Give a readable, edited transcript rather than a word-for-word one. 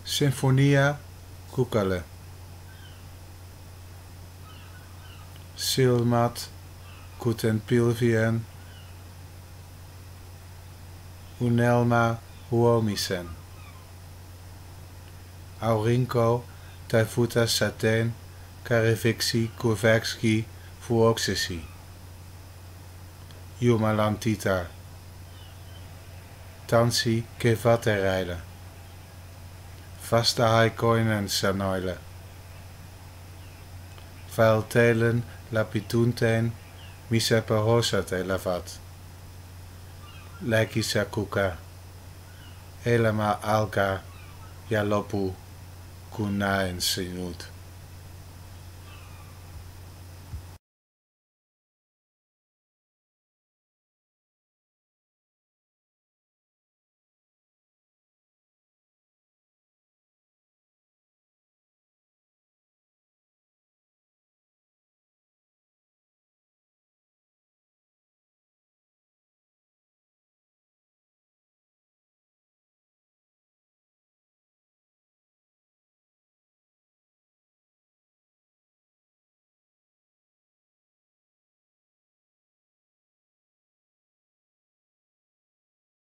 Sinfonia Kukale Silmat Kuten Pilvien Unelma Huomisen Aurinko Taifuta Sateen Kareviksi Kurvekski Vuoksesi Jumalantita Tansi Kevatereile Vasta haikoinen sanoille Vaeltelen lapitunteen missä perhosat elävät Läkissä kuka elämä alkaa ja loppuu kun näen sinut.